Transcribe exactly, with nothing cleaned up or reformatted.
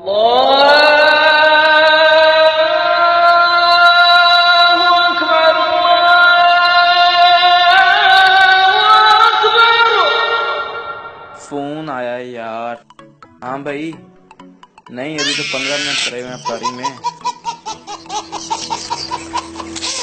Phone आया यार। हाँ भाई, नहीं अभी तो पंद्रह मिनट करे हुए हैं पारी में।